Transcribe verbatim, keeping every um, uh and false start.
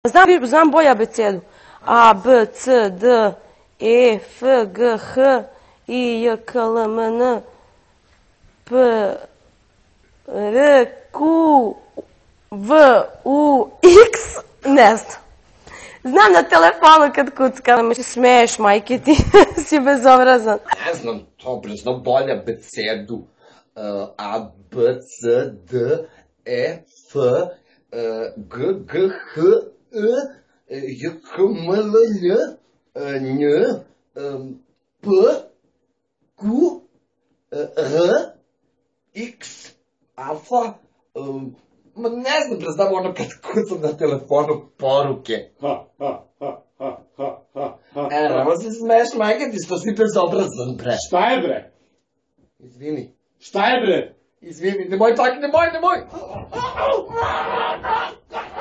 Znam, znam bolje abecedu. A, B, C, D, E, F, G, H, I, J, K, L, M, N, P, R, Q, V, U, X, ne znam. Znam na telefonu kad kuckam, se smeješ, majke ti, si bezobrazan. Ne znam, dobro, znam bolje abecedu. A, B, C, D, E, F, G, G, H, I, J, K, M, L, N, N, P, Q, R, X, alfa, ma ne znam, bre, znam ono kad kucam na telefonu poruke. Ha, ha, ha, ha, ha, ha, ha. E, nemo se smeješ, majke ti, što si bezobrazan, bre. Šta je, bre? Izvini. Šta je, bre? Izvini, nemoj tak, nemoj, nemoj!